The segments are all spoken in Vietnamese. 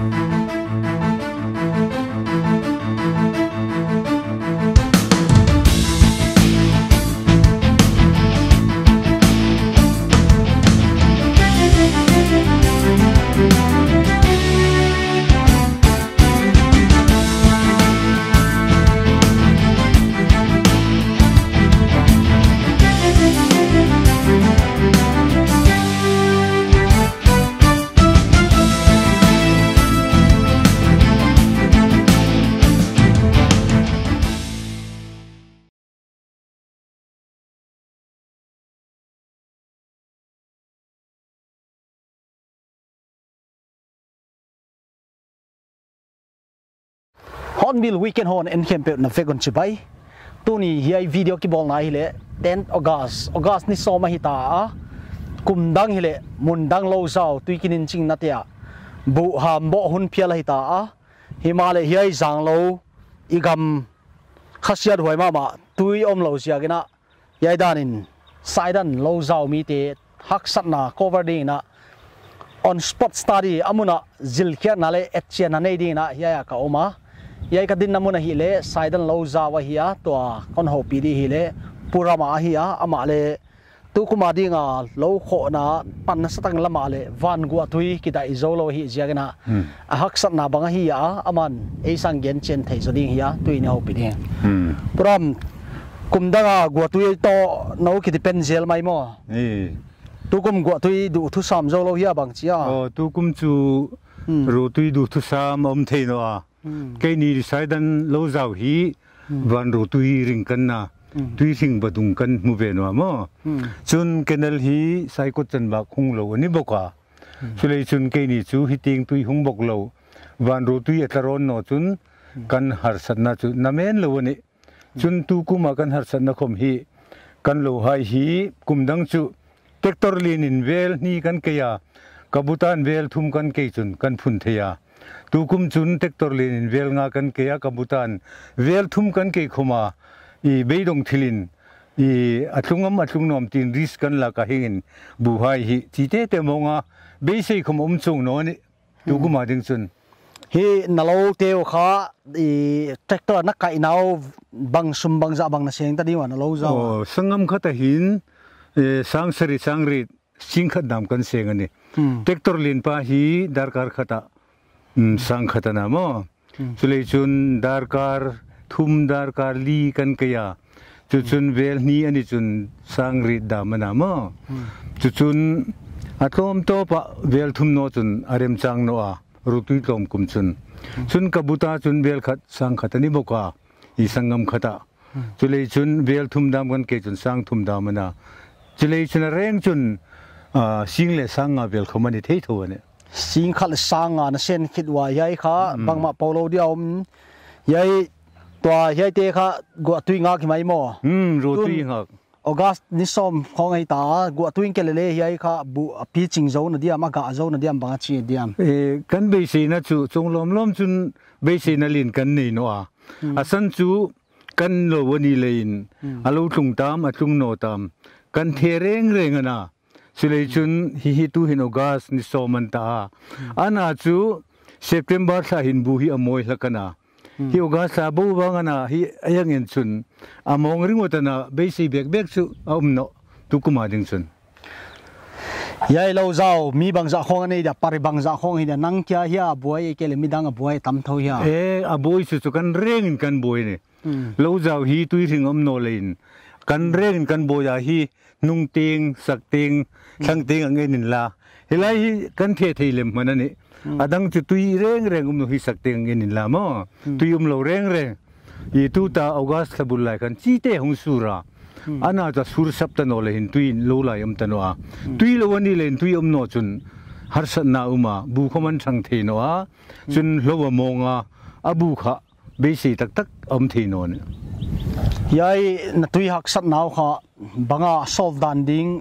Hornbill weekend hon en campaign na fegon chibai tuni hiai video ki bol na hile 10 August ni soma hita a kumdang hile mundang lo zau tuikinin ching na tia bu ham bo hun phiala hita a himale hiai jang lo igam khasiat hoi ma tui om lo sia gina yai danin saidan lo zau mi te hak sat na cover ding na on spot study amuna zil khia na le etchen na nei ding na hiai ka oma yai ka din namuna hile saidan lo zawa hiya to kon ho pi di hile purama hiya amale tu kuma dinga lo kho na pan satang lama le van gu thui ki dai zolo hi jiagna a hak sat na banga hiya aman e sang gen chen thei zoding hiya tui ne ho pi di puram kumdanga gu tui to no ki pen zel mai mo tu kum gu tui du thu sam zolo hiya bang chia tu kum chu ru tui du thu sam om thei no a cái này sai đan lâu giàu hí van rồi tùy rình cân na tùy rình bờ đùng cân mua về nữa mà chun cái này hí sai cốt chân bạc hung lâu anh bốc à cho nên chun cái này chú hí tiếng tùy hung bốc lâu van rồi tùy ở rôn nó chun cân har sát na chun nằm en lâu anh chun tu cũng mà cân har sát na không hí cân lâu hai hí cũng đang chu tractor linin vel ni cân cây à kabutan vel thum cân cây chun cân phun thề à tu kum chun tractor lin vel nga kan ke ya kabutan vel thum kan ke khoma I beidong thilin I atlung nom tin risk kan la ka hingin buhai hi chite te monga be sei khom chung no ni tu kuma ding chun hi nalo teo kha I tractor na kai nau bang sum bang za bang na seng ta diwa nalo za sangam kha ta hin sang ri sing khat dam kan seng ani tractor lin pa hi darkar khata sang khatana mo chulei chun darkar thum darkar li kan kaya chuchun vel ni ani chun sang ri damana mo chuchun atom to pa vel thum no chun arem chang no a rutui tom kum chun chun kabuta chun vel khat sang khatani boka I sangam khata chulei chun vel thum dam kan ke chun sang thum damana chulei chun reng chun sing le sang a vel khomani thei thone sing khal sanga na sen khit wa yai kha bangma polo diom yai twa yai te kha go tui nga ki mai mo ro tui nga August ni som khong ai ta go tui ke le yai kha bu pi ching zo na dia ma ga zo na diam banga chi diam kan be se na chu chong lom chun be se na lin kan nei no a asan chu kan lo wani lein alo tlung tam atlung no tam kan the reng ana silei chun hi tu hin August ni soman ta ana chu September sa hin bu hi amoi hlakana hi August sa bu bangana hi ayangin chun among ringotana basi bek chu no tukuma ding chun yai lo zau mi bang za khong ani da pari bang za khong hi da nang kya hiya buai ke le midang buai tam tho hiya a buai chu kan reng kan buai ni lo zau hi tui ring no lein kan reng kan boya hi nung ting sak ting sang ting ang enin la hilai hi kan the theilem manani adang chu tui reng no hi sak ting enin la mo tuyum lo reng I tu ta August khabul lai kan chi te hong sura ana ta sur sap ta no le hin tui lo lai am ta no a tui lo wani len tui om no chun har san na uma bu khoman sang the no a chun lo wa monga abu kha be si tak om the no ne yai na tui hak sat naw kha banga solve dan ding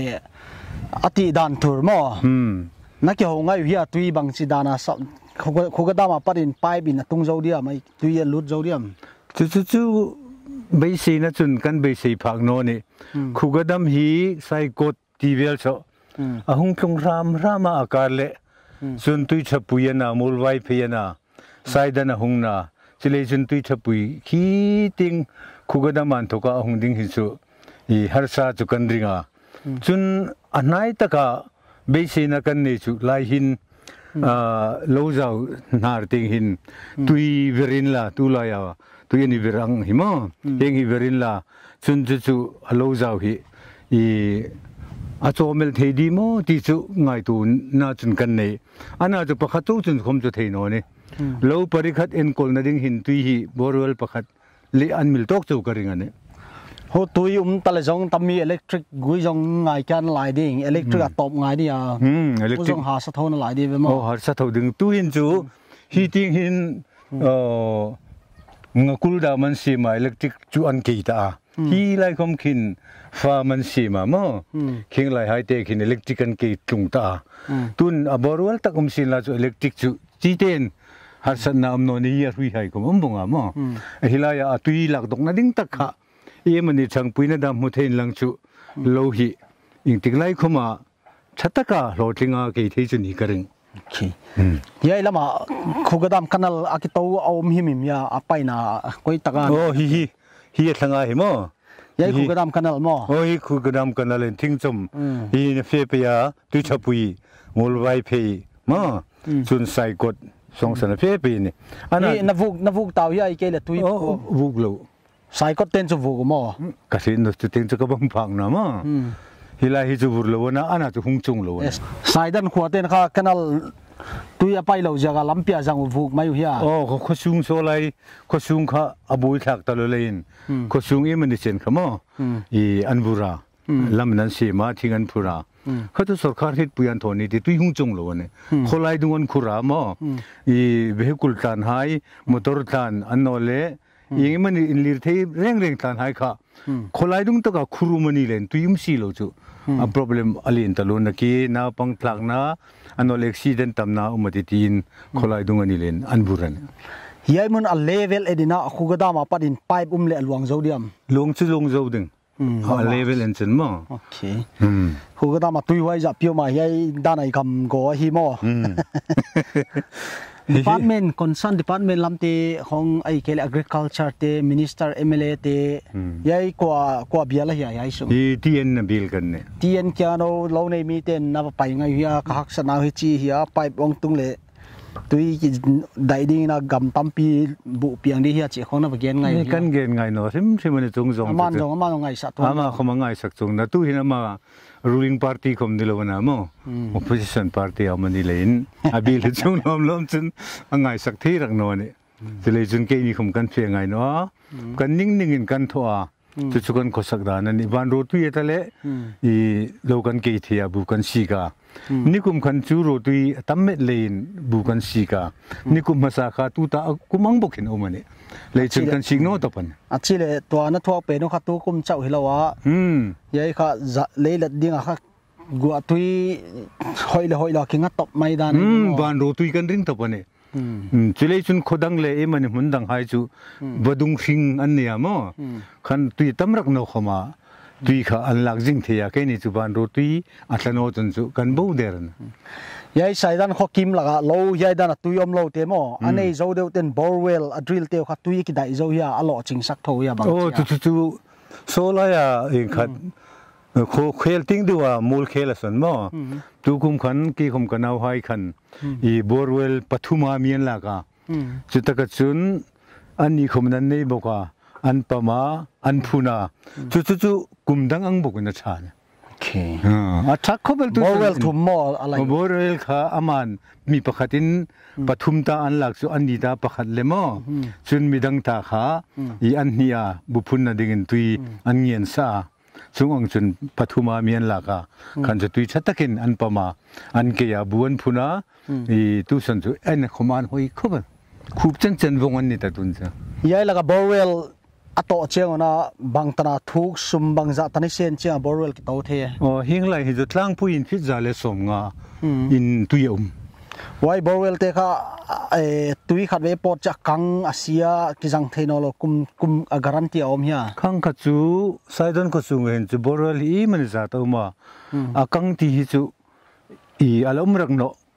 ati dan tur mo na ke ho ngai hiya tui bang chi dana khoga dama parin pai bin tung zo dia mai tui lut zo diam chu be si na chun kan be si phak no ni khuga dam hi sai kot ti vel cho ahung tlung rama akar le ส่วนตุยชับปุยนะมูลไว้เพียนะไซดันหงนะจะเลยส่วนตุยชับปุยขี้ติงคุกดามันทุกหงดิ้งหิสุอีฮาร์ซาจุกันริงาส่วนอันไหนตะกะเบสินักันนี่จุไลหินโลซาวนาร์ติงหินตุยเวรินลาตุลายาตุยนี่เวรังหิมะเองฮิเวรินลาส่วนจุโลซาวฮิอีอาจจะเมลเทดีโมที่จุง่ายตูน่าจุนกันนี่อันน่าจะประคัตจุนคมจะเทโนนี่เราปริคัดเอ็นกอลนั่งหินตุยฮิบอร์เวลประคัดเลี้ยนมิลตอกจูกริงันนี่โหตุยตะเลจงตมีอิเล็กทริกกุยจงง่ายกันหลายดิ่งอิเล็กทริกตบง่ายดิอ่ะกุยจงหาสะท้อนหลายดิเว้ยมั้งหาสะท้อนดึงตุยหินจูฮีติ้งหินงกุลดามันสีมาอิเล็กทริกจูอันกีตาฮีไลคอมขินฟ้ามันสีมามั้งขิงไลไฮเทคหินอิเล็กทริกกันกีตุงตาตุนอบอร์เวลตักสินลาจูอิเล็กทริกจูจีเทนฮาร์สันนาอมโนนี่ยารุยไฮคอมบุงอ่ะมั้งฮิลายาตุยหลักตกนั่นดิ้งตักขะเอ็มันนี่ช่างปุยนัดดำมุเทนลังจูโลหิอิงติงไลคอมาชัตตะกะโลทิงอาเกยเทจุนีกริงโอเคยัยละมาคุกดามคันลอากิโตเอามิมิมยาอไปนากุยตะกันโอ้ฮิทังไงเหรอยัยคุกดามคันลมั้งโอ้ยคุกดามคันลเล่นทิ้งจมฮีนเฟเปียตุยชับปุยมูลไวเพย์มั้งส่วนใส่กดสองสันเฟเปียนี่อันนี้นวุกตาวยัยเกลตุยวุกโลใส่ก็เต้นจะวุกมั้งกสินจะเต้นจะกบังพังนะมั้งฮิลาฮิจูบุร์โลนะอันนั้นจะหุ่งจุงโลใส่ดันขวดเต้นค่ะคันลตุยไปเราจะกลัมเปียจังวุกไม่อยู่เฮียโอ้ข้อซุงโซไลข้อซุงข้าอบุยทักตลอดเลยข้อซุงมันดิเซนขมั้งอีอันบุราลำนั้นเสียมาทิ้งอันบุราเขาจะสกัดเหตุปุยันโทนี่ที่ตุยหุ่งจุงโลเนี่ยคนไล่ดวงคุรามั้งอีเวกุลตันไฮมอเตอร์ตันอันโนเล่ยังมันอินลีร์เทเร่งตันไฮค่ะคนไล่ดวงตะกะครูมันนี่เลยตุยมสีโลจูอ่ะ problem อะไรนั่นตลอดนักกี้น้าปังพลักน้าอันนั้นเล็กซีเดนตำน้าอุมาติทีนคนไล่ดวงนี่เลยอันบุรันยัยมันอัลเลเวลเอดินาคุกดามาปัดินไปบุ้มเล่ลวงโจดียมลวงชื่อลวงโจดึงอัลเลเวลเอ็นเซนมั้งโอเคคุกดามาตุยไว้จับเปียวมายัยด้านไหนคำก็ฮิโมDepartment concern department lamte hong ai kele agriculture te minister MLA te yai kwa biala hi yai su tn na bil kan ne tn kya no lo nei mi ten na pai ngai hi ka hak sa na hi chi hi pipe ong tung le tui dai ding na gam tampi bu piang di hi chi khong na gen ngai kan gen ngai no sim man chung jong man ngai sa to ama khoma ngai sak chung na tu hi na ma ruling party khom dilo na mo opposition party amani lein abil chung lom chun angai sak thi rak no ne chele chun ke ni khom kan phe ngai no kan ning in kan thoa chu chu kan hoihsakdan ani ban ro tu ye tale I lo kan ke thia bu kan si ka nikum khan chu ro tu tamme lein bu kan si ka nikum masa kha tu ta kumang bokhin omani le chun kan sing no to pan achile to na thok pe no kha tu kum chau hilawa yai kha le lat ding kha gu tui hoila kinga top maidan ban ro tu kan ring to pane chile chun khodang le emani mundang hai chu badung sing an ne amo khan tu tamrak no khoma tui kha an lak jing thia ke ni chu ban ro tui atlano chun chu kan bo der yai saidan kho kim laga lo yai dan tu yom lo te mo anei zo deu ten borewell a drill te kha tui ki dai zo ya alo ching sak tho ya bang chu so la ya in khat kho khel ting duwa mul khela san mo tu kum khan ki khom kanau hai khan I borewell pathuma mian la ka chu taka chun ani khom nan nei boka an pama an phuna chu kumdang ang bokuna chan okay athak khobel tu borewell thum mo alai borewell kha aman mi pakhatin pathum ta an lak chu ani ta pakhat le mo chun midang ta kha I an hnia buphun na dingin tui an ngien sa chungong chun pathuma mian la ka khan chu tui chatakin an pama an ke ya buan phuna I tu san chu en khoman hoi khobel khup chen wong an ni ta tun cha yai laga borewell ato cheng ona bangtana thuk sum bangza tani sen che borewell ki to the hing lai hi tlang pu in fit za le som nga in tuyum wai borewell te kha tui khat ve pot cha kang asia ki jang theino lo kum a guarantee om hia khang kha chu saidon ko chung hen chu borewell I man za to ma a kang ti hi chu I alom rak no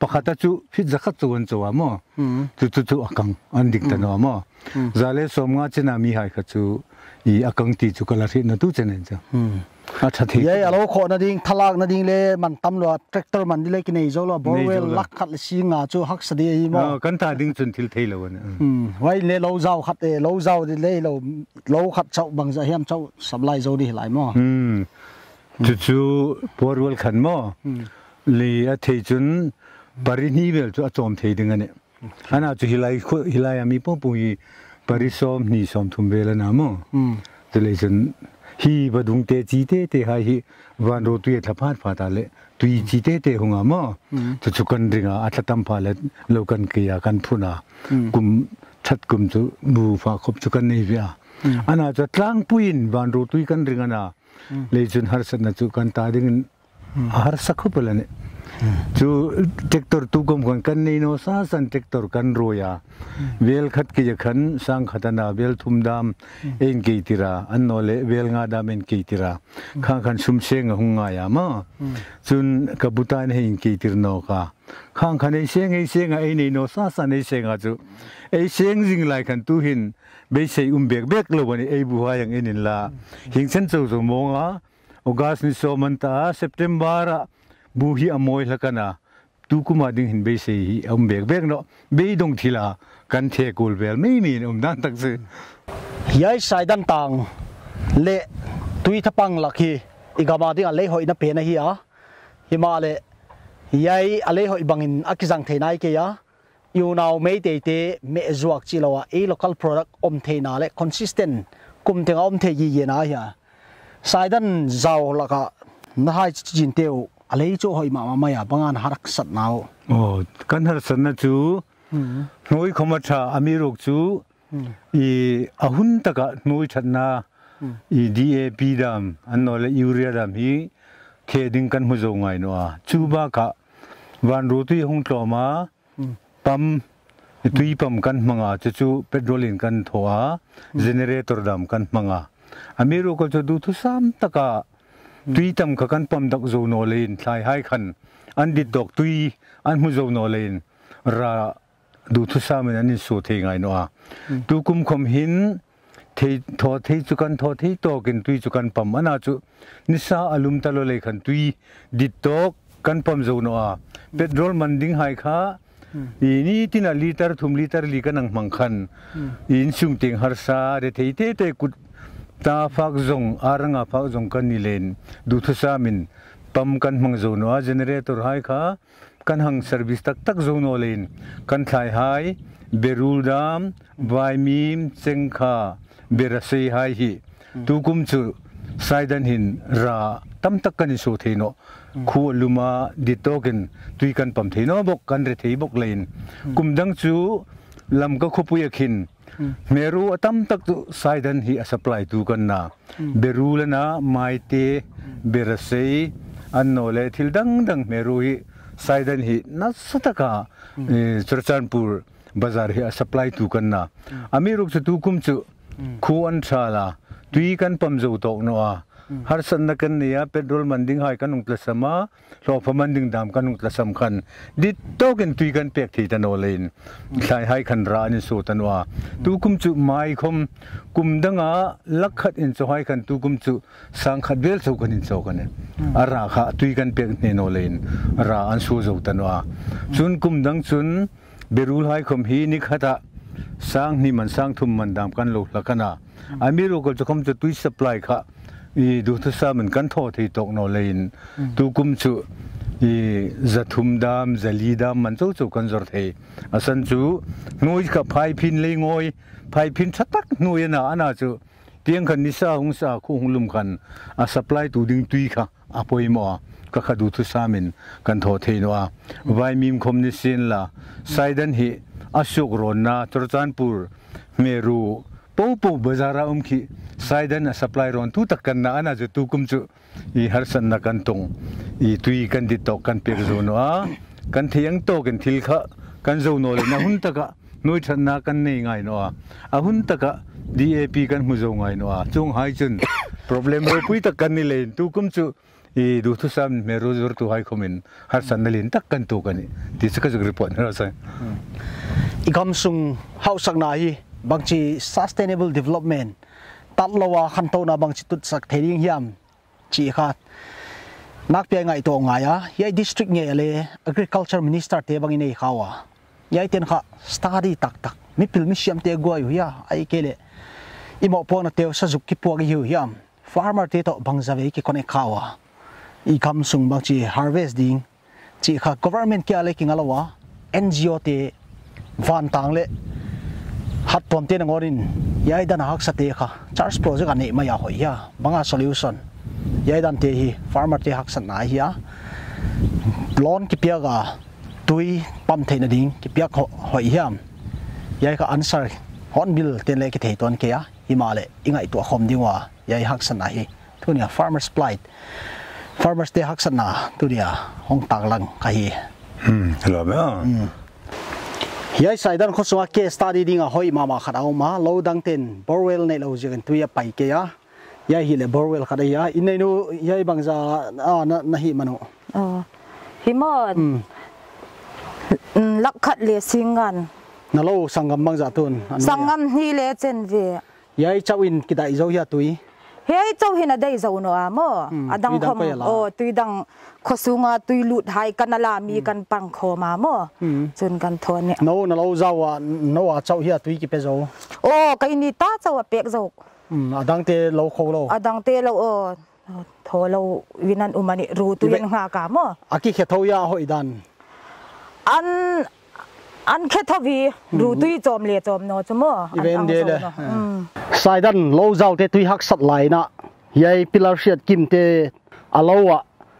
ประคัตจูพิจขัดจวนจัวมั้งจู่อากังอันดิกตันมั้งจะเล่สมงาเจนามีหายขัดจูอีอากังตีจูกลารินตู้เจนจ้ะอาชัดที่ยัยเราขอนาดิ่งทลากนาดิ่งเลยมันตำรวจแทรกเตอร์มันดิเลยกินไอ้เจ้าละบริเวณลักขัดสิงาจูฮักสดีมั้งกันตาดิ่งจนทิลเทลวันไว้เลยเราเจ้าขัดเราเจ้าดิเลยเราขัดเจ้าบางจะเฮียมเจ้าสับไลเจ้าดิหลายมั้งจู่พอรัวขันมั้งเลยอาทิตย์จนปรินิเวลจู่จอมเทดึงอันเนี่ยอันนั้นจู่ฮิลายมีปุ่มปุยปริสอมนี่สอมทุ่มเวลนะมั้งจะเลยจนฮีบดุงเตจีเตหายวันโรตุยทับพาดพาตาเลตุยจีเตหงามะจู่กันริงอาอัตตัมพาเลโลกันเกียกันพุนากุมชัดกุมจู่บูฟ้าขบจู่กันนี่เวียอันนั้นจะตั้งปุยนวันโรตุยกันริงนะเลยจนฮาร์สันจู่กันตาดิ่งฮาร์สักขบเลยเนี่ยจู่เทคตอร์ตุกมกันนี่โนซาสันเทคตอร์กันรอยาเวลขัดกิจขันสังขัดนาเวลทุ่มดามเอ็นกีติระอันโนเลเวลงาดามเอ็นกีติระข้างขันชุมเชงหงายามาจุนกบุตานเอ็นกีติรโนกาข้างขันไอเชงไอนี่โนซาสันไอเชงอาจูไอเชงจิงไลขันตูหินเบสเซอุมเบกโลวันไอบัวยังเอ็นินลาหิงเซนจูมงาออกัสนิโซมันตาเซปเทมบาระบูฮีอโมยละกันนะตูกุมาดิ่งหินเบสฮีอุมเบกเนาะเบยดงทีละกันเทกูลเวลไม่มีด้านตักซื้อยัยสายดันตังเละตุยทับปังลักฮีอีกามาดิ่งอะไรหอยนับเพนฮีอ่ะฮิมาเละยัยอะไรหอยบังอินอักจังเทนายเกียอยู่นาวไม่เตะไม่จวกจิลาวะไอ้ local product อมเทนาเละ consistent กุมเทงอมเทยีเยนะฮีสายดันเจ้าละก็น่าจินเตียวอะไรจู่หอยมาไม่อะบางอันหารักสัตว์นาวโอ้กันหารักสัตว์นะจู่น้อยขมาชาอเมริกจู่อีอาหุ่นตะกะน้อยชัดนาอี DAP ดามอันนั้นเลยยูเรียดามฮีเทดึงกันมุจงไงนัวจู่บ้ากะวันรู้ที่ห้องต่อมาปั๊มตุยปั๊มกันมังอาจู่เพโตรลินกันทัวเจเนเรเตอร์ดามกันมังอาอเมริกาจะดูทุกสามตะกะตุยตั้มกันปั๊มดักโซโนเลนใช้ให้ขันอันดิดดอกตุยอันมุจโนเลนราดูทุกสามอันนี้สุดที่ไงนัวดูคุมคมหินเททอเทจุกันทอเทโตกินตุยจุกันปั๊มอันนั้นจู่นิสาอารมณ์ตลอดเลยขันตุยดิดดอกกันปั๊มโซโนอาเพโตรมันดิ่งให้ข้าอีนี่ที่น่ะลิตรทุ่มลิตรลีกันนังมังคันอินซุ่มติงฮาร์ซาเดเทเตกุดตาฟักจงอารังอาฟักจงกันนิเลนดูทุสามินปั๊มกันมังโซนัวเจเนเรเตอร์ให้ข้ากันหังเซอร์วิสตักโซนอเลนกันทายไฮเบรูดามวายมีมเซงคาเบรเซไฮฮีตุกุมจูไซดันหินราตั้มตักกันนิโซเทโนคู่ลุมาดิโตกันตุยกันปั๊มเทโนบกกันเรเทบกเลนกุมดังจูลำก็คุปุยขินเมรูตั้มตักตุไซดันฮีสปลายตุกันนาเบรูลนะไมเตเบรเซอันโนเลทิลดังเมรูฮีไซดันฮีนัสตะกาจรชันปูร์บาซาร์ฮีสปลายตุกันนาอเมรุกจะตุกุมจูคู่อันชาลาตุยกันปั๊มจูตกนัวฮาร์สันนักกันเนี่ยเพโตรมันดิ่งให้กันนุ่งตละสมาโลฟมันดิ่งดามกันนุ่งตละสำคัญดิดโตกันตุยกันเปียกที่ตันโอเลนใช้ให้ขันรานิสูตันว่าตุกุมจุไม้คมกุมดังอาลักขัดอินโซให้กันตุกุมจุสังขัดเวลสูกันอินโซกันเนี่ยอาราขะตุยกันเปียกเนโนเลนราอันสูสูตันว่าจุนกุมดังจุนเบรูลให้คมฮีนิขัดสร้างนี่มันสร้างทุ่มมันดามกันโลกละกันนะอเมริกาจะคมจะตุยสปายค่ะอีดูทุกสามันกันทอที่ตกโนเลนตุกุมจูอีจะทุ่มดามจะลีดามมันจู่กันจอดเฮอาศันจูงอยกับไฟพินเลยงอยไฟพินชัดตักงอยน่ะอันน่ะจูเตียงกันนิสาหงสาคู่หงลุมกันอาสปลายตูดึงตุยค่ะอาปอยมัวก็ขดูทุกสามันกันทอที่นัวไว้มีมคมนิสินละไซดันฮีอาสุกรอนนาตรจานปูร์เมรูปูบาซาราขีไซดันสปลายรอนทุตักกันนะอันนั้นจะตุกุมจูอีฮาร์สันนักกันตงอีตุยกันดิตอกกันเปียกโซนัวกันเทียงโตกันทิลขะกันโซนอเลยนะหุ่นตะกะนุ้ยชันนักกันนี่ไงนัวอาหุ่นตะกะ DAP กันมุจงไงนัวจงหายจน problem เราปุยตะกันนี่เลยตุกุมจูดูทุกซ้ำเมรูจูตัวให้คอมเมนต์ฮัสซันนั่นลินตักกันตัวกันนี่ที่สกัดจากรีพอร์ตเราใช่อีกคำสุ่งเฮาสักนายบางที sustainable development ตัดละว่าขั้นตอนบางทีตุดสักเทียงยามจีขาดนักเปียงไงตัวไงอ่ะยัย district เนี่ยเลย agriculture minister เตบางอินเอเขาอ่ะยัยเต็นค่ะ study ตักมีพิลมิเชียมเตกัวอยู่ยาไอ้เกล่อีหมอพวกนั้นเตวสจุกิพวกอยู่ยาม farmer เตโตบังซาเวกิคนเอเขาอ่ะอีคำสุ่งบางที harvest ดิ้งจีค่ะ government เกี่ยอะไรกินอะไรวะ NGO เตวันต่างเลยฮัตตัวเต้นงอรินยัยดันหักสเตค่ะ charge project อันนี้ไม่อยากหอยยาบาง solution ยัยดันเตฮี farmer เตหักสนายยาล้อนกิเปียกะตุยปั๊มเทนดิ้งกิเปียกหอยยามยัยก็ answer Hornbill เต้นเลยกิเทตอนเกียฮิมาเลอิงไอตัวคอมดิ้งว่ายัยหักสนายทุเนี่ย farmers plight farmers เตหักสนาทุเนี่ยห้องต่างลังกะฮีหรอไหมยัยใส่ดันข้อสว่าเกสตาดีดิ้งอ่ะหอยมาขัดเอามาโลดังเต้น borewell ในเราจะกันตุยไปเกียยัยฮิเล borewell ขัดยาอินในนู้ยัยบางจานะฮิมันฮิมอนลักขัดเลสิงกันนั่นเราสังกัมบางจาตุนสังกัมฮิเลเจนเวียยัยเจ้าอินกิดไอเจ้าเฮียตุยเฮ้ยเจ้าเห็นอะไรเจ้าหนูอ่ะมั้งดังคำตุยดังข้อสูงตุยหลุดหายกันนั่นละมีกันปังคอมามั้งจนกันทนเนี่ยนั่นเราเจ้าอ่ะนั่นเจ้าเฮียตุยกี่เปเจ้าโอ้ก็อินนี่ตาเจ้าเปียกเจ้าดังเตะเราโคเราดังเตะเราโทรเราวินันอุมานิรู้ตุยงากามั้งอากิเขตเอายาหอยดันอันแค่ทวีรู้ตุยจอมเลี้ยจอมโนจมั้งอีเวนต์เดียเลยสายดันเราเจ้าเตะตุยหักสัตว์ไหลนะยัยพิลาร์เชียดกิมเตะอาลาวะ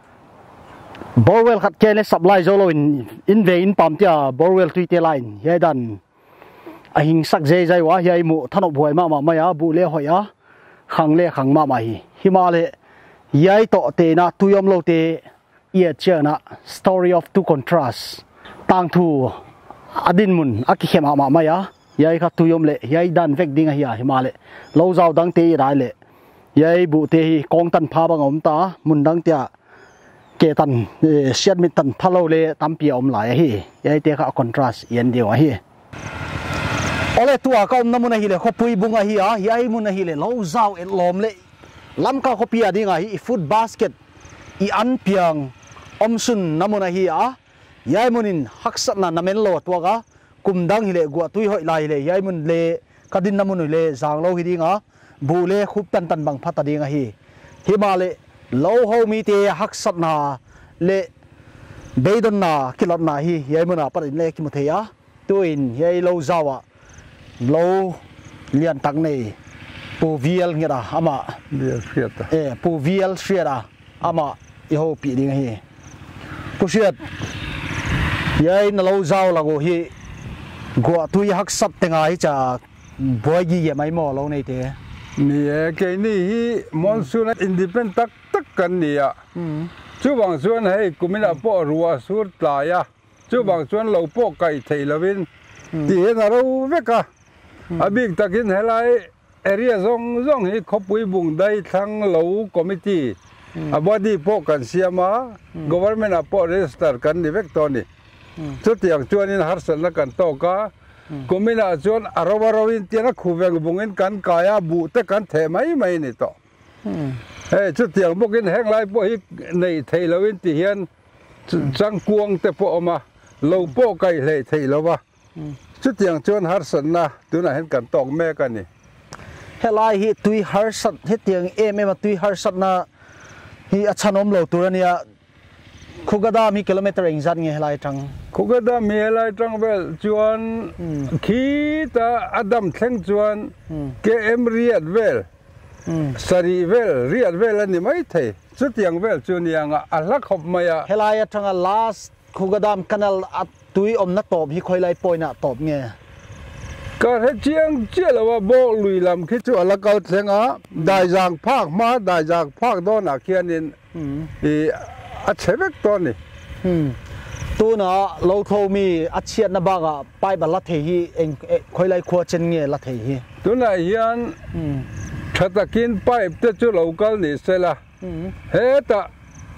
borewell ขัดแค่เนี่ยสับไลโจโลอินเวอินปั๊มเตีย borewell ตุยเตะไลน์ยัยดันไอหิงสักใจวะยัยมุท่านอบหวยมาไม่อะบุเล่หอยอะขังเล่ขังมาไม่ฮิมาเลยัยโตเตนะตุยอมโลเตเอียเจนะ story of two contrast ต่างทูอดินมุนอักเขมาไม่อะยัยขัดตุยอมเล่ยัยดันเวกดิ้งเฮียฮิมาเลโลเจ้าดังเตยได้เลยัยบุเตยกองตันพาบังอมตามุนดังเตียเกตันเชียดมิตันทะเลเลตั้มเปียอมไหลเฮียัยเตะกับคอนทราสต์ยันเดียวเฮีโอเลตัวก็น้ำมันฮิเลขบุยบุงเฮียยัยมันฮิเลเราเจ้าเอ็ดลมเลลำข้าวขบีดิ้งฮีฟูดบาสเกตอีอันเปียงอมสุนน้ำมันเฮียยัยมันินฮักสันน้ำมันโลตัวก็กุมดังฮิเลกัวตุยหอยไหลเลยัยมันเลกระดินน้ำมันฮิเลจางเราฮิดิ้งบูเล่ขุบตันบังพัตดิ้งฮิมาเลโลโฮมีเตฮักสัตนาเลเบดนนากิลนาฮียัยมันปรินเลกิมุเทียตัวอินยัยโลจาวะโลเลียนตักเนปูวิลเงียดอามาปูวิลเชียดอามาอีโฮปีดิ้งฮีผู้เชียดยัยนโลจาวละกูฮีกัวตุยฮักสัตเตงไอจะบวยยี่ยังไม่หมอโลในเตมีแค่นี้มอนซูนอินดิเพนตักกันเนี่ยช่วงบางส่วนให้กุมิลาปอรัวสุดลายช่วงบางส่วนเราปอไก่ไทยละวินที่เห็นเราเวกะอาบิกตะกินให้ไรเอเรียซองให้ขบุยบุงได้ทั้งเราคอมมิตี้บอดี้ปอกันเสียมา government ปอเรสตาร์กันนี่เวกตอนนี้ชุดอย่างชวนนี้ฮัร์สันละกันโตกะกุมิลาชวนอารวาราวินเตียนักคู่เวงบุงินกันกายบุตรกันเทไม่นี่ต่อชุดอย่างพวกนี้แห้งไรพวกนี้ในไทยละวินที่เห็นจังกวงแต่พวกมาเราพวกไก่เลยไทยละวะชุดอย่างชวนฮัร์สันนะตัวนั้นเห็นกันตอกแม่กันนี่เฮลายฮิตุยฮัร์สันฮิตอย่างไม่มาตุยฮัร์สันนะฮิอัชนอมเราตัวนี้คุกดามีกิโลเมตรเองจันเงเฮลายจังคุกดามีเฮลายจังเวลจวนขีตาอดัมเทงจวนเกมเรียดเวลสรีเวลเรียดเวลนี่ไม่เทสุดอย่างเวลจวนอย่างอัลลักขบมายาเฮลายจังลาสคุกดามคันลอัตุยอมนักตบฮิคอยไลปอยนักตบเงี้ยก็ให้เจียงเจ้าว่าโบลุยลำคิดว่าละเกาเสียงได้จากภาคมาได้จากภาคโดนอาเคียนินอัจฉริยะตอนนี้ตัวน่ะเราโทมีอัจฉริยะนับบ้าไปบัลลัทเฮีเองคอยไล่ขวดเชนเงี้ยลัทเฮีตัวน่ะยันถ้าตะกินไปเจ้าเราเกาหลีเสละเฮตะ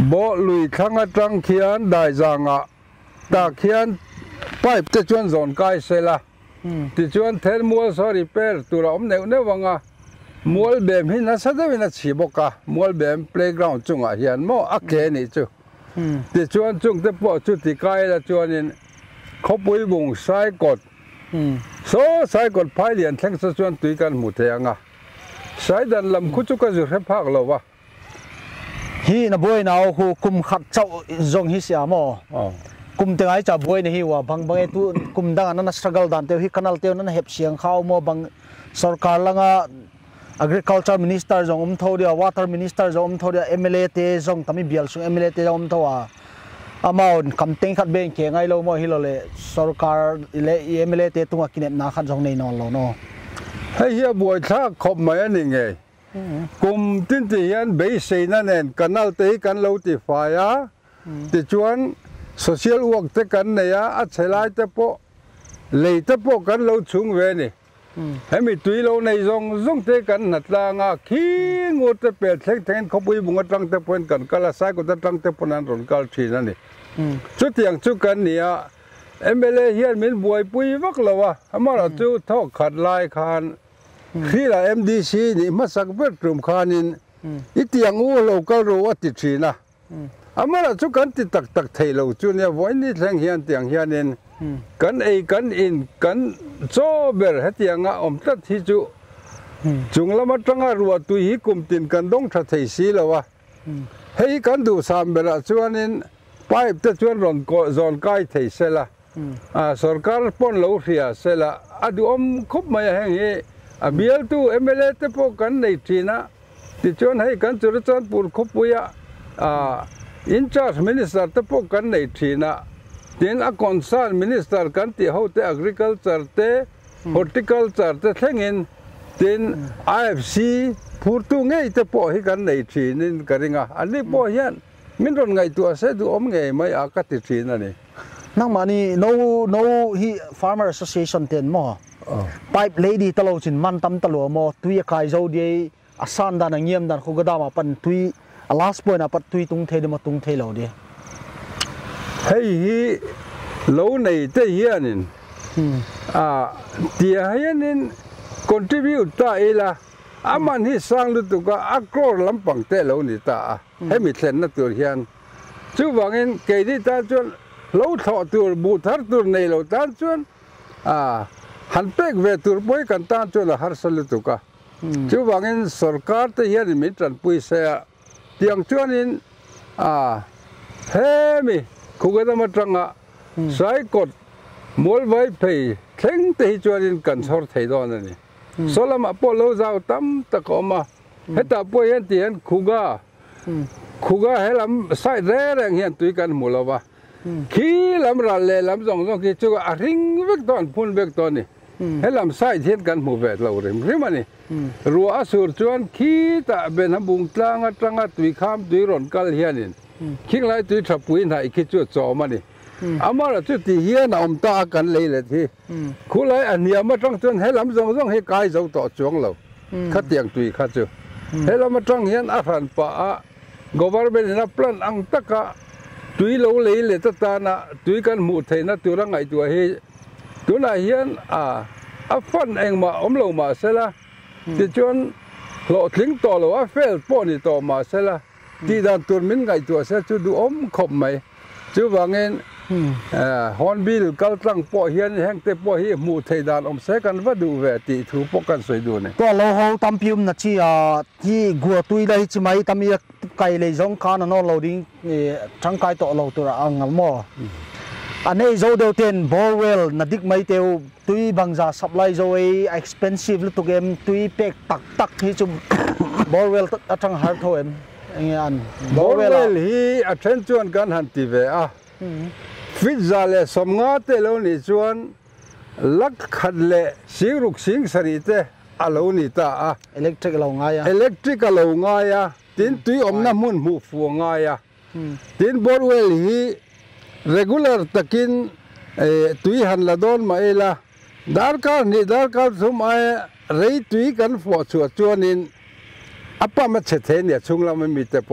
bộ lùi khang trăng khian đại giang ạ ta khian pipe te chuan zon kai se la ti chuan thel mual so repair tura om neu ne wanga mual bem hi na sadawin a chi boka mual bem playground chunga hian mo a ke ni chu ti chuan chung te po chu ti kai la chuan in khopui bung sai kot so sai kot phai lian thleng so chuan tui kan mu the anga sai dan lam khu chu ka zu he phak lo wa hi na boy nào khu kum khát chau zong hi sia mo kum te ngai cha boy ne hi wa bang bang tu kum dang an na struggle dan te hi kanal te na hep siang khao mo bang sarkar langa agriculture minister zong thodia water minister zong thodia MLA te zong tami bial sung MLA te zong thowa amount kam teng khat ben ke ngai lo mo hi lo le sarkar le MLA te tunga kinep na khat zong nei non lo no hei hi boy tha khop mai ani nge cùng tin thì hiện bây giờ nên canal tới can lâu thì phải á thì chuan social work tới can này á chạy lại tới po lấy tới po can lâu chung về nè hay mình tùy lâu này dùng tới can nát là ngã khi ngồi tới bể thèn thèn không bị bung trăng tới point can cái là sai của tới trăng tới point anh rồi cái chuyện này chút tiếng chút can này á MLA hiện mình buổi buổi vắc lâu à mà là chút thọ khát lại khan khi là MDCนี่มาสักเวทรุมคานินอีเตียงอูโลกาโรวัติชีนะอามาละจุกันติตักตักไทยเราจุเนี่ยวันนี้แทงเฮียนเตียงเฮียนินกันไอกันอินกันโซเบอร์เตียงอ่ะอมตัดที่จุจุงละมาจังอารัวตุยกุมตินกันดงทัดไทยสีแล้ววะเฮ้ยกันดูสามเบอร์จวนนินไปแต่จวนรอนก็จอนใกล้ไทยเสละสรการป้อนเหลาเสียเสละอดูอมคบมาแห่งนี้เบียลตูMLAเตปกันในจีน่ะที่ชวนให้กันจุดจานปูนคบปุยอินชาร์จมินิสเตอร์เตปกันในจีน่ะที่นักคอนซัลท์มินิสเตอร์กันที่เขาเต agriculture เต horticulture เตแข่งอินที่ IFC พูดตัวไงเตปให้กันในจีนี่กันริงอ่ะอันนี้ปอยันมินรอนไงตัวเสดูอมไงไม่อากัดที่จีน่ะนี่นั่งมานี่ no hi farmer association เต็นมั้งpipe lady talo chin man tam talo mo tui kai zo di asan dan ngiam dan khugada ma pan tui last point na pat tui tung the de ma tung the lo di hei hi lo nei te hianin tia hianin contribute ta ila aman hi sang lu tu ka akror lampang te lo ni ta he mi thlen na tur hian chu wangin ke di ta chuan lo tho tur bu thar tur nei lo tan chuan han pek ve tur boy kan tan chu la har sal tu ka chu wangin sarkar te hian mi tran pui se tiang chuan in he mi khugada ma tanga sai kot mol vai phei thleng te hi chuan in kan sor thei don ani solama po lo zau tam ta ko ma heta po hian tian khuga helam sai re reng hian tui kan mulawa khi lam ra le lam zong ki chu a ring vek don phun vek ton ni he lam sai thiên kan mu ve lo rem rimani ruwa asur chuan khi ta ben bung tlanga tui kham tui ron kal hianin khing lai tui thapui nai khi chu cho mani amara chu ti hian om ta kan le le thi khulai ania ma tang chuan he lam zong he kai zo to chuang lo khat tiang tui kha chu he lam tang hian a ran pa a government na plan ang taka tui lo le le ta na tui kan mu thei na tu ra ngai tu hi tu na hian a fan eng ma om lo ma sela ti chuan lo thling to lo a fel po ni to ma sela ti dan tur min ngai tu se chu du om khop mai chu wangin Hornbill kal tlang po hian heng te po hi mu thei dan om se kan va du ve ti thu po kan soi du ne to lo ho tam pium na chi hi gua tui dai chi mai tam ya kai le zong khan no loading chang kai to lo tur ang mo anei zo deu ten borewell na dik mai teu tui bangza supply zo ei expensive lu tu game tui pek tak hi chu borewell atang har tho em an borewell hi attention kan han ti ve fit za le somnga te lo ni chuan lak khat le siruk sing sari te alo ni ta electric lo nga ya tin tui om na mun mu fu nga ya tin borewell hi regular takin tui han la don ma ela dar kar sum ai rei tui kan fo chu chuanin apa ma che the ne chungla ma mi te po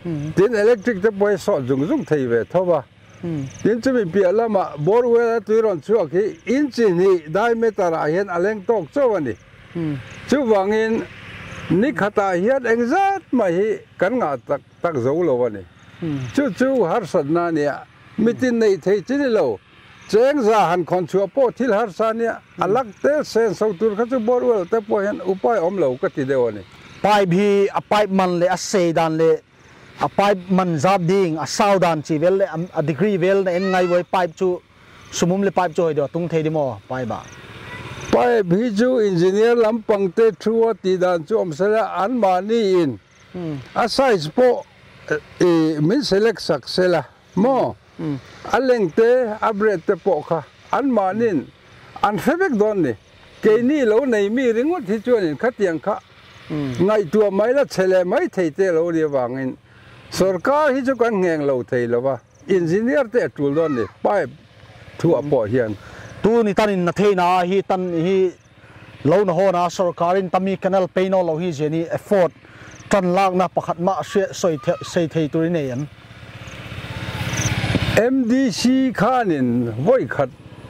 tin electric te poi so jung thei ve thoba tin chu mi pia lama borwell tu ron chu ki engine hi diameter a hian aleng tok chawani chu wangin ni khata hian exact mai hi kan nga tak zo lo wani chu har sadna nia mitin nei thei chini lo cheng za han khon chu po thil har sa nia alak te sen so tur kha chu borwell te po hian upai om lo ka ti dewani pipe hi a pipe man le a sei dan le a pipe man zap ding a sau dan chi vel a degree vel na en ngai wai pipe chu sumum le pipe choi do tung thei di mo pipe ba pipe hi chu engineer lampang te thua ti dan chu om sala an ma ni in a size po min select saksela mo aleng te abret te po kha an ma nin an febek don ni ke ni lo nei mi ringot hi chuan in khatiang kha ngai tua mai la chele mai thei te lo ri wangin sarkar hi chu kan ngeng lo thei lo ba engineer te tul don ni pipe thua po hian tu ni tanin na thei na hi tan hi lo na ho na sarkarin tami canal peino lo hi jeni effort tan lak na pakhat ma sei thei tur nei an MDC khanin voi khat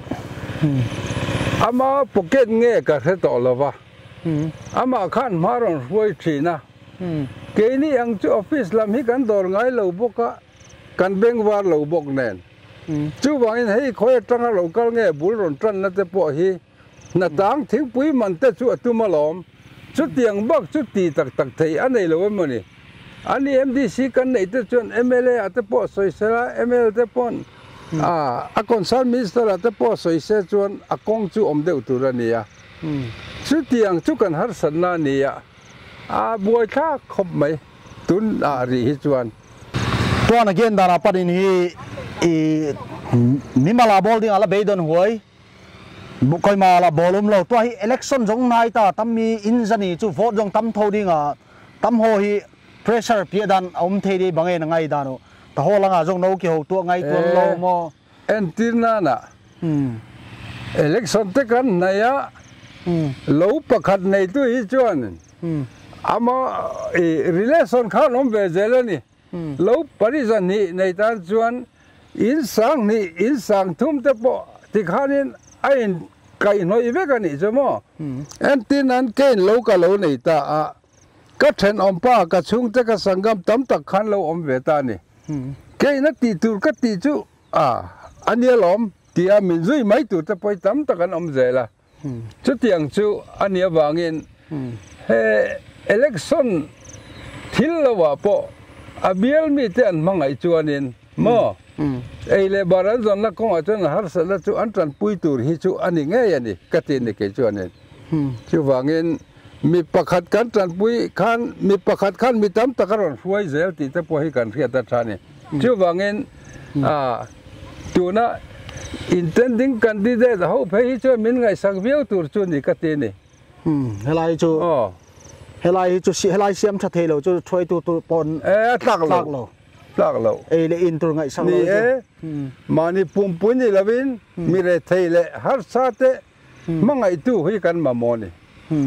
ama pocket nge ka he to lo ba ama khan maron voi thina ke ni ang chu office lam hi kan dor ngai lo boka kan beng war lo bok nen chu wangin hei khoi tanga lo kal nge bul ron tran na te po hi na tang thing pui man te chu atuma lom chu tiang bak chu ti tak thei anei lo mani ani MDC kan nei te chon MLA ate po soisela ML te pon a concern minister ate po soise chon akong chu om deu turania chu tiang chu kan har sanna nia a buai tha khop mai tun a ri hi chuan tuan again dana parin hi mimala bol ding ala beidon huai bukoi ma la bolum lo to hi election jong nai ta tammi injani chu vote jong tam tho dinga tam ho hi pressure pia dan om thei di bangai na ngai danu ta ho langa jong no ki ho to ngai to lo mo entina na election te kan naya lo pakhat nei tu hi chuan ama relation khan om ve zelani lo parizan ni nei tan chuan in sang thum te po ti khanin ain kai noi ve ka ni chamo entinan ken lo ka lo nei ta a ka then om pa ka chung te ka sangam tam tak khan lo om ve ta ni ke na ti tur ka ti chu ania lom ti a min zui mai tu te poi tam tak an om zela chu tiang chu ania wangin he election thil lawa po abial mi te an mangai chuanin mo eile baran zon la kong achon har sala chu an tran pui tur hi chu ani nge yani katin ni ke chuanin chu wangin mi pakhat kan tran pui khan mi pakhat khan mi tam takaron huai zel ti te po hi kan ria ta thani chu wangin tuna intending candidate ho phei chu min ngai sang viau tur chu ni katin ni helai chu helai chu si helai siam tha thelo chu thoi tu pon tlak lo le in tur ngai sang ni mani pum pun ni lavin mi re theile har sa te mangai tu hi kan ma mo ni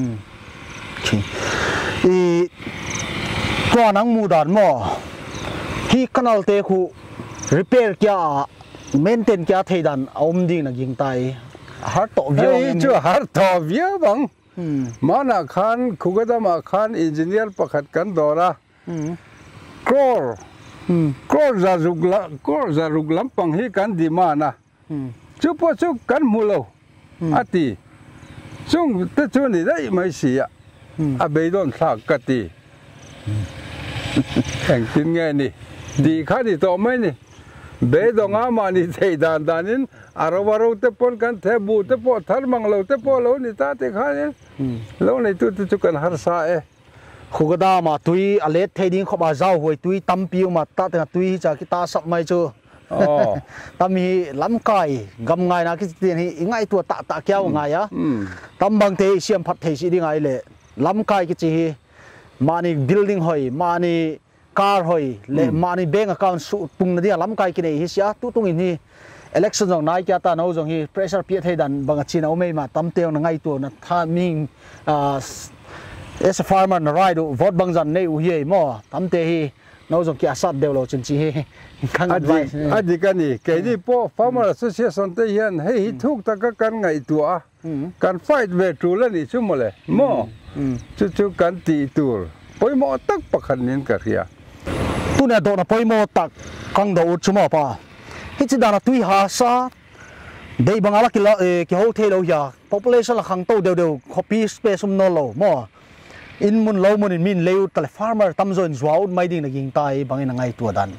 to nang mu dan mo hi canal te khu repair kya maintain kya thei dan om ding na ging tai har to view chu har to view bang mana khan khugadama khan engineer pakhat kan dora crore zarug lampang hi kan di mana chu po chu kan mulo ati chung te chu ni dai mai sia a beidon thak kati heng tin nge ni di khani to mai ni bedonga mani thei dan danin arawaro te pon kan the bu te po thar manglo te po lo ni ta te khanin lo nei tu chu kan har sa khugada ma tui alet theding khoba zau hoi tui tampiu ma ta ta tui cha ki ta sap mai chu tami lam kai gam ngai na ki tin hi ngai tu ta kyau ngai ya tam bang te siam phat thei si ding ai le lam kai ki chi mani building hoi mani car hoi le mani bank account su tung na dia lam kai ki nei hi sia tu tung in hi election jong nai kya ta no jong hi pressure pia thei dan bang china o mei ma tam te na ngai tu na tha ming as a farmer na ride vote bang jan nei u hi mo tam te hi nó dùng kia sát đều lo chân chi khang advice adi cái này cái đi po farmer association te hian hei hi thuk ta ka kan ngai tua kan fight ve tu la ni chu mole mo chu kan ti tur poi mo tak pakhan nin ka ria tu na do na poi mo tak kang do chu mo pa hi chi da na tui ha sa dei bangala ki ho the lo ya population la khang to đều copy space no lo mo in mun lo mun in min leu tale farmer tam zo in zwau mai ding na ging tai bangin ngai tua dan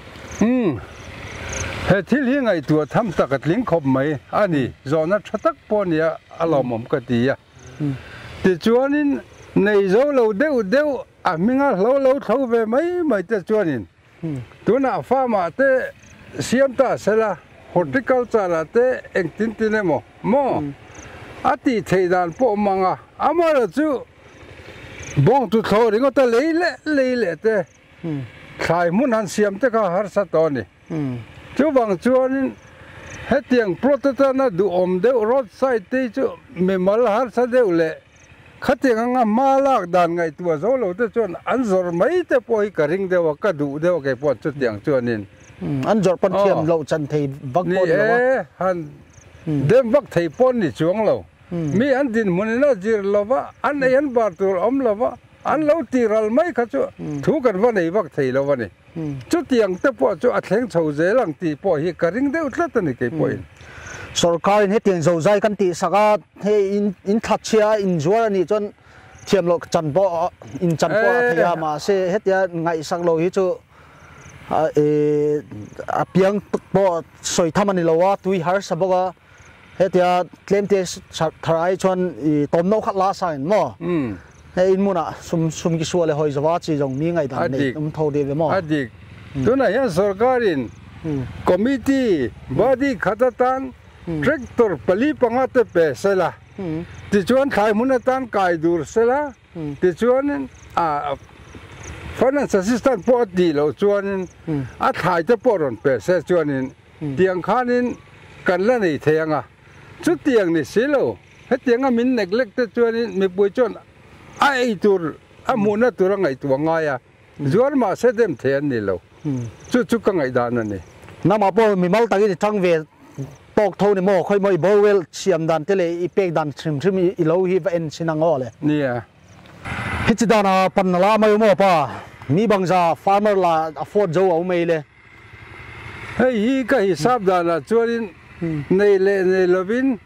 he thil hi ngai tua tham takat ling khop mai ani zona thatak ponia alomom ka ti ya ti chuanin nei zo lo deu a minga lo thau ve mai te chuanin tuna farmer te siam ta sela horticulture te engtin tinemo mo ati theidan po manga amara chu bong tu thau ringo ta leile te khai mun han siam te ka har sa to ni chu bang chuan he tiang protestant na du om de roadside te chu mimal har sa de le khatiang anga malak dan ngai tua zo lo te chuan an zor mai te poi ka ring de wa ka du de wa ke pon chu tiang chuanin an zor pan thiam lo chan thei vak pon lo han dem vak thei pon ni chuang lo mi an din munina jir lova an yan bar tur om lova an lo tiral mai kha chu thu kan wa nei vak thei lova ni chu tiang te po chu a thleng chho je lang ti po hi ka ring de utlat ni ke po in sarkar in he tiang zo zai kan ti saka he in thachia in zuar ni chon thiam lo chan bo in chan po thia ma se he tia ngai sak lo hi chu a piang po soi thamani lo wa tui har saboga he tia claim te tharai chon tom no khat la sain mo he in muna sum ki suale hoi zawa chi jong mi ngai dan nei tho de ve mo adik tuna ya sarkarin committee body khatatan tractor pali pangate pe sela ti chuan khai mun tan kai dur sela ti chuan a finance assistant po di lo chuan a khai te poron pe se chuan tiang khanin kan la nei theanga chu tiang ni silo he tianga min neglect te chuan mi pui chuan ai tur amuna turangai tuanga ya zuar ma se dem thean ni lo chu ka ngai dan ani nama po mi mal tagi thang ve tok tho ni mo khoi moi bowel siam dan tele I pek dan trim I lo hi va en sinango le nia hichidana panla mai mo pa mi bangza farmer la afford zo au mai le hei hi ka hisab dana chuarin nei lovin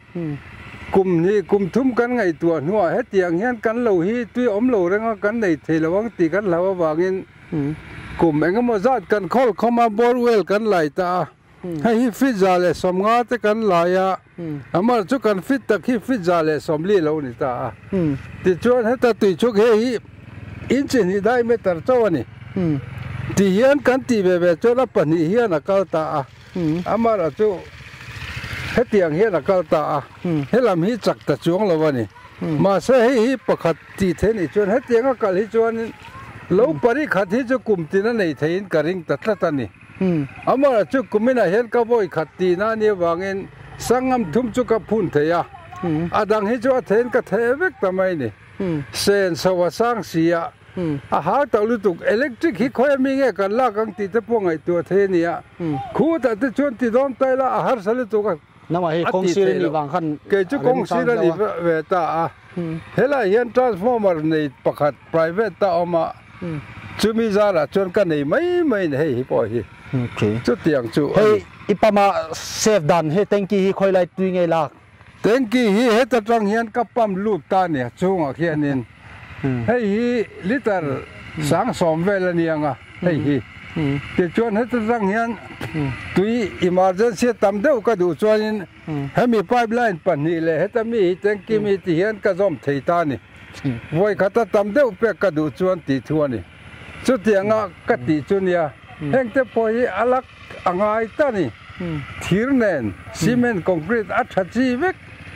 kum thum kan ngai tua nuwa he tiang hian kan lo hi tui om lo renga kan nei theilawang ti kan lawa wangin kum engamo zat kan khol khoma borwell kan lai ta hei fit zale somnga te kan laya amar chu kan fit tak hi fit zale somli lo ni ta ti chuan he ta tui chuk he hi inchin hi dai meter chawani ti hian kan ti ve chola pani hian akal ta amar chu he tiang hian akal ta he lam hi chak ta chuang lawani ma se hi pakhat ti the ni chuan he tiang akal hi chuan lo pari khat hi chu kumtina nei thein karing tatlatani amara chu kumina hian ka boi khatti na ni wangin sangam thum chu ka phun theya adang hi chu athen ka thevek tamai ni sen sawa sang sia a ha talu tuk electric hi khoya mi nge kan la kang ti te pongai tu the ni ya khu ta te chon ti dom tai la a har sale tu ka nama he kong sir ni wang khan ke chu kong sir ni ve ta a hela hian transformer nei pakhat private ta oma chumi zara chon ka nei mai nei hi po hi okay chu tiang chu hey ipama save dan he thank you hi khoi lai tu ngai lak thank you hi he ta tang hian ka pam lut ta ne chunga khianin hei hi liter sang som vel anianga hei hi te chuan he ta tang hian tui emergency tam deuh ka du chuanin hemi pipeline pani le heta mi thank you mi ti hian ka zom thei ta ni voi khata tam deuh pe ka du chuan ti thuani chu tianga ka ti chunia hengte poi alak angai ta ni thirnen cement concrete a thachi vek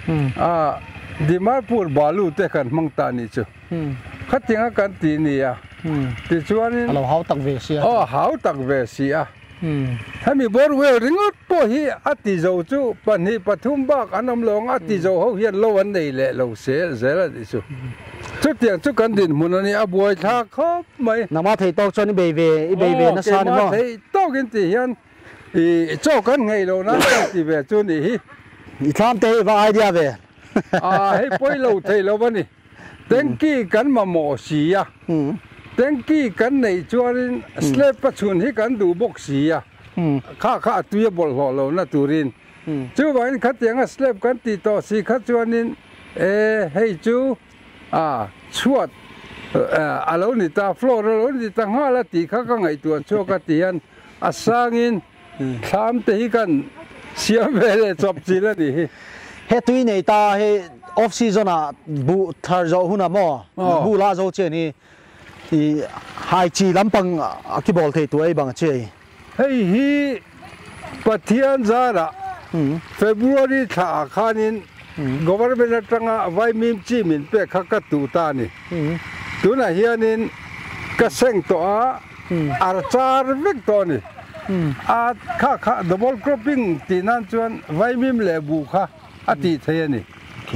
a Dimapur balu te kan mangta ni chu khatinga kan ti ni ya ti chuan alo hau tak ve sia hau tak ve sia hemi borwe ringot po hi ati zo chu pani pathum bak anam long ati zo ho hian lo an nei le lo se zela di chu chút tiền chút cần tiền muốn anh à buổi thà khóc mấy nằm mà thầy tao cho nó về nó sao nữa thầy tao cái gì hiện thì cho cần ngày đâu nó thì về cho đi tham tê và idea về hay bơi lâu thầy lâu vậy tiếng kia cần mà mỏ xì à tiếng kia cần này cho nên slap bắt chuồn hết cần đủ bốc xì à khá tuy bol họ lâu na turin chú vậy khát tiếng slap cần tì to xì khát cho nên hay chú chuột lâu này ta floor lâu này ta hoa là tì khát cái ngày tuần cho cái tiền sáng tham tê cần xiêm về để chụp gì là đi hết tuy này ta hết off season bu thar zo huna mo bu la zo che ni thì hai chi lắm bằng cái ball thầy tuổi bằng chơi hi pathian zara February tha khanin government tanga vai mim chi min pe khakat tu ta ni tu na hianin ka seng to archar vek to ni kha double cropping tinan chuan vai mim le bu kha ati thei ni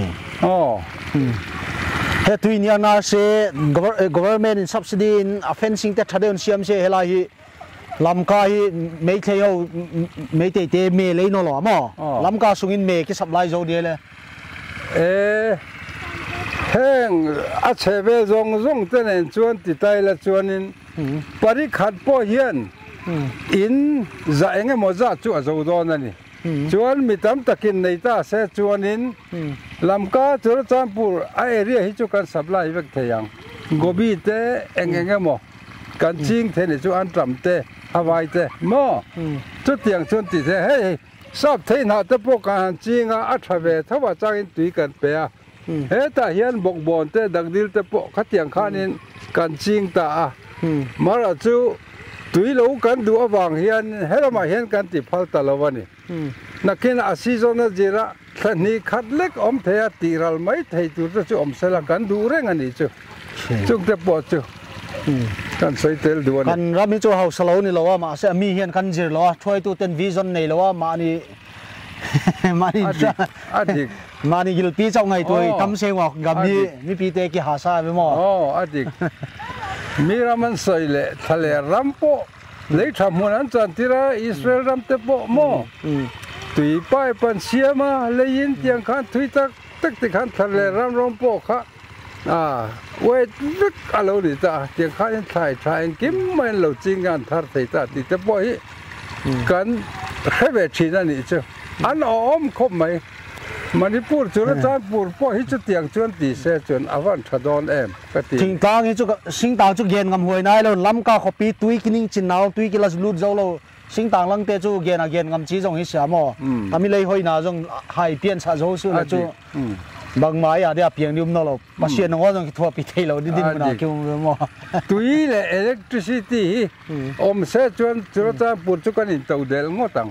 hết tuy nhiên na se government in subsidy in fencing te thadon siam se hela hi lam ka hi mấy thei ho mấy te me le no lo mo lam ka sungin me ki supply zo de le heng a cheve zong te nen chuan ti tai la chuanin parikhat po hian in za enge mo za chu a zo don ani chuan mitam takin nei ta se chuanin lamka chur champur a area hi chu kan supply vek theyang gobi te engenge mo kan ching the ni chu an tram te hawai te mo chu tiang chun ti the hey sap thei na te po kan chinga a thave thawa changin tui kan pe a he ta hian bok bon te dangdil te po khatiang khanin kan ching ta a mara chu tui lo kan du awang hian helama hian kan ti phal ta lawani nakin a season na jira thani khatlek om thea tiral mai thei tur chu om sela kan du reng ani chu chung te po chu kan sei tel du ani kan rami chu house lo ni lo ma se mi hian kan jir lo thoi tu ten vision nei lo ma ni adik mani gil pi chau ngai toi tam se wa gam ni pi te ki hasa be mo adik miraman soile thale rampo le thamun an chan tira Israel ram te po mo tui pai pan siama le yin tiang khan thui tak ti khan thale ram rom po kha wait vik alo ni ta tiang khan thai kim mai lo chingan thar thei ta ti te po hi kan khave thina ni chu an om khop mai Manipur chura chanpur po hi chu tiang chuan ti se chuan awan thadon em ka ti thing tang hi chu sing tang chu gen ngam huai nai lo lam ka khopi tui kining chin naw tui kilas lut zo lo sing tang lang te chu gen again ngam chi jong hi sia mo ami lei hoi na jong hai pian sa zo su la chu bang mai ya dia piang nium no lo pasien ngo jong ki thua pi thei lo din na kyu mo tui le electricity om se chuan chura chanpur chu kan in tau del ngo tang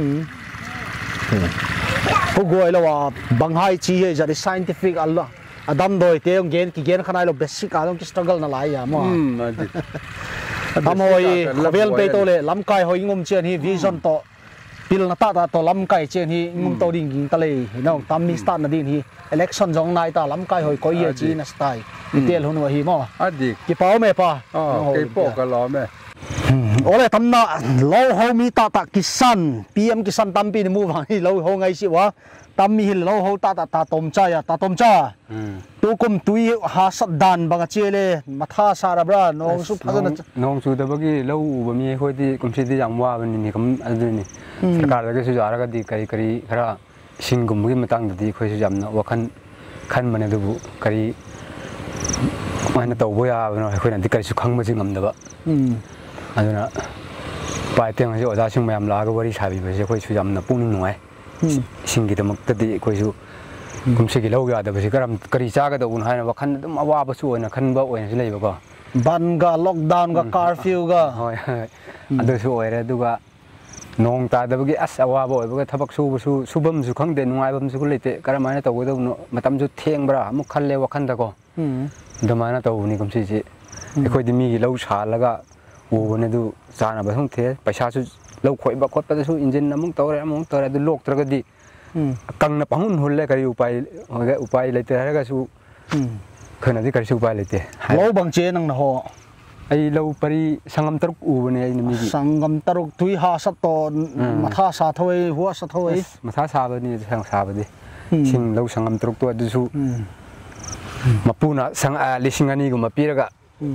cô gọi là bằng hai chi hay là scientific Allah adam đôi thế ông gen ki gen khana lo basic à ông ki struggle na lại à mo am hoi vel pe to le lam kai hoi ngum chen hi vision to pil na ta to lam kai chen hi ngum to ding ging ta le no tam mi start na din hi election jong nai ta lam kai hoi ko ye chi na style tel hun wa hi mo adi ki pau me pa ki po ka lo me ole tamna lo ho mi ta kisan pm kisan tampi ni mu wang hi lo ho ngai si wa tammi hi lo ho ta tom cha tu kum tui ha saddan banga chele matha sara bra nong su phajana nong su da bagi lo u ba mi khoi ti kum si ti jang wa ban ni kam aduni sarkar la ge su jara ga di kari khara singum gi matang da di khoi su jam na wakhan khan mane du bu kari mana tau bo ya no khoi na di kari su khang ma jing am da ba aduna pai teng ji oja sing mayam la ga wari sabi ba je khoi su jam na pung ning ngai singi da mak ta di khoi su kum se gi lo ga da ba si karam kari cha ga da un haina wakhan dum awa ba su oina khan ba oina si lei ba ko ban ga lockdown ga curfew ga hoi adu su oire du ga nong ta da ba gi as awa ba oi ba thabak su subam su khang de nungai bam su leite karam haina ta go da no matam ju theng bra mu khal le wakhan da ko da mana ta uni kum si ji khoi di mi gi lo sa la ga wo ne du sana ba thong the paisa su lo khoi ba khot pa su engine amung tore du lok tra ga di kang na pahun hul le kari upai le te ga su ขณะที่การสู้ไปเลยเตะโลบางเจนังนะฮะไอ้เราปริสังคมตรุกอูเนี่ยมีสังคมตรุกทุยหาสัตว์มาท่าสาทวยหัวสาทวยมาท่าสาบนี่ทางสาบดิชิงเราสังคมตรุกตัวดูสู้มาปูน่ะสังลิสิงานี่ก็มาปีละกะ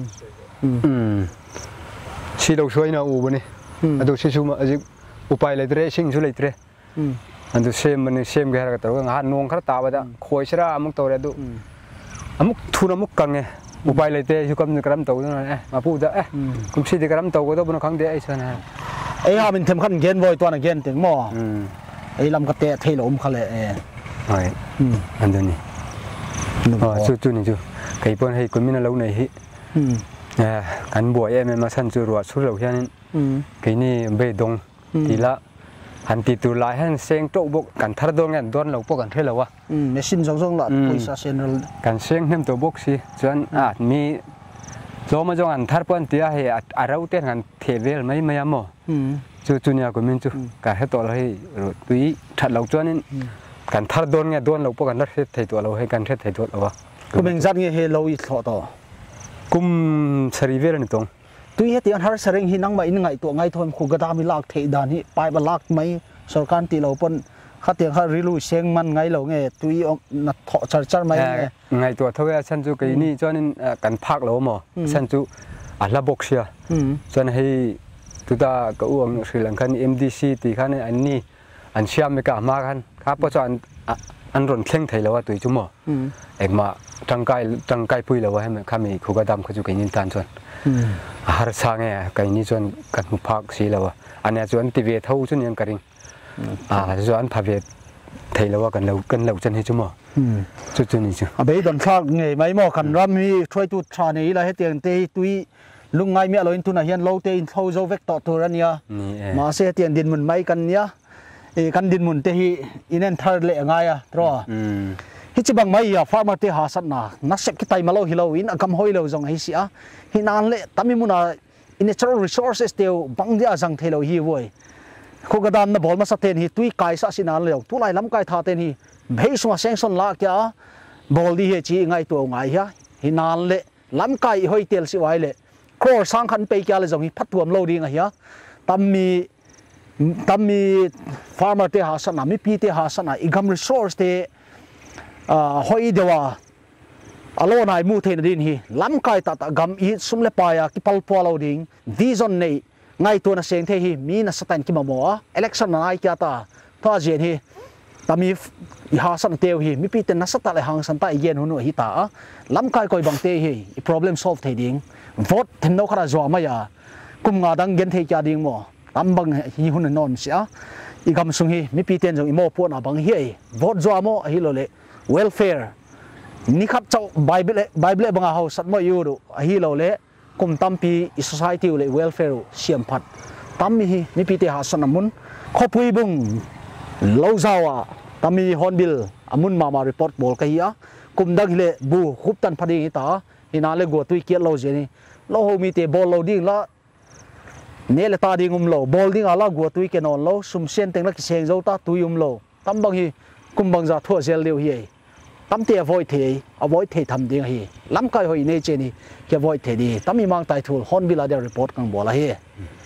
ชีเราช่วยนะอูเนี่ยอันดูชิชูมาจิอุปายเลยเตะชิงช่วยเลยเตะอันดูเซมมันเซมแกระตัวงานนงขระตาบดะคอยชรามุกตัวเรดูมุกทุนมุกกังไงอุปายเลยเตะชุกำนึกรำตัวนั่นแหละมาพูดจะกุมชีที่กรำตัวก็ต้องบนครั้งเดียวไอ้ชนะไอ้ฮามันทำขั้นเกณฑ์ไว้ตัวนั้นเกณฑ์ถึงหม้อไอ้ลำกระเตะเทลมเขาเลยอันนี้จู่นี่จู่ใครป้อนให้คนมินาเล่าในฮิกันบัวเอ็มมาสั่นจู่รัวสุดเหล่านี้ใครนี่เบดงทีละหันตีตัวลายให้เสียงโต๊ะบกกันทัดดวงกันดวนเราพวกกันเท่าไหร่วะเมชินสองหลัดปุยซาเซนกันเสียงเห็นตัวบกสิส่วนมีโจมาจงอันทัดป้อนตีให้เราเต้นกันเทเวลไม่ยามจู่เนี่ยก็มีจู่การให้ตัวเราให้ตุยทัดเราจวนนี่กันทัดดวนไงดวนเราพวกกันทัดเทตัวเราให้กันเทตัวเราวะก็เป็นจัดไงให้เราอีกต่อกุมสรีเวลนี่ตรงตุยที่อันหาเสร็จหินังมาอินไงตัวไงทนคู่กระดามีลากเทดานี่ไปบลากไหมสการตีเราปนขัดเตียงขัดริลูเสียงมันไงเราไงตุยนัดเถาะจัดไหมไงตัวเท่าไหร่ฉันจูกันนี่จนกันพักเราหมอฉันจูระบบเชียจนให้ตัวตาก็อ้วงสรีลังกา MDC ตีขันอันนี้อันเชื่อมไม่กล้ามากันครับเพราะอันร่นเข่งไทยแล้วว่าตุยจุ่มหมอเอ็กมาจังไกปุยแล้วว่าให้มันข้ามีคู่กระดามเขาจูกันยินตานชวนหาสางไงกันนี่ชวนกันมุพักสีแล้วว่าอันนี้ชวนทีวีเท่าชวนยังกระดิ่งชวนพาเวทไทยแล้วว่ากันเราจนให้จุ่มจุดนี้จ้ะเบย์โดนพลาดไงไม่หม้อขันรำมีช่วยตุชานี่ละให้เตียงเตยตุยลุงไงมีอะไรตุนเฮียนเราเตยเท่าโจเวกต่อตัวนี้มาเสียเตียงดินมุนไม่กันเนี่ยกันดินมุนเตยอินเนนทาร์เละไงรอฮิจิบังไม่ฟาร์มาเตหาสันนะนักเสพกิไตมาโลฮิโลอินกำหอยโลจงฮิเสียฮินานเละตามีมุนาอินเนเชอรัลรีซอร์เซสเดียวบังเดียจังเทโลฮิวยคู่กระดานนับบอลมาสเตนฮิตุยไก่สักสินานเลี้ยวตุไลล้ำไก่ท่าเตนฮิเบย์สมาเซงซอนลากยาบอลดีเฮจีไงตัวไงฮะฮินานเละล้ำไก่หอยเตียลสิไว้เละโคร์สังขันไปแก่เลยจงฮิพัดรวมโลดีไงฮะตามีฟาร์มาเตหาสันนะมีพีเตหาสันนะอีกคำรีซอร์สเตหอยเดียวอโลนายมูเทนดินฮีล้ำไก่ตัดกำอีสุมเลปายากิพัลพัวเราดิ่งวิจอนในไงตัวน่ะเสียงเทฮีมีน่ะสแตนกิมามัวเอเล็กชันนายกี่ตาท่าเจียนฮีแต่มีหาสันเตียวฮีมีปีเตนน่ะสตัดเลยหางสันตาอีเย็นหุ่นหัวฮิตาล้ำไก่ก่อยบังเตฮี problem solve เทดิ่งวอดเทนโนคราจัวมายากุมงาดังเย็นเทกี่ดิ่งมัวตำบังฮีหุ่นนอนเสียอีกคำสุงฮีมีปีเตนจงอีโมพวนาบังฮีวอดจัวมัวฮิโลเล่welfare นี่ครับเจ้าไบเบิลบังอาเฮาสัตว์มยูรุฮิโลเล่กุมตั้มปี society เล่ welfare เสียมพัดตั้มมีปีเตหาสนามุนขบปุยบุงเล่าเจ้าตั้มมีฮอนบิลอามุนมา report บอลกันฮีกุมดังฮิเล่บูขุบตันพอดีตาฮินาเล่กัวตุยเกียร์เล่าเจนี่เล่ามีเตบอลเล่าดิ้งละเนลตาดิ้งเล่าบอลดิ้งอะไรกัวตุยเกนอนเล่าสุ่มเสียนเต็งลักเสียงเจ้าตาตุยเล่าตั้มบังฮีกุมบังจะทั่วเซลเลียวฮีตั้มเตะ avoid ทำดิ้งฮีล้ำไก่หอยเนเจนี่แก avoid ดีตั้มมีมังไตทูลฮอนบิลาเดอร์ report กันบ่ละฮี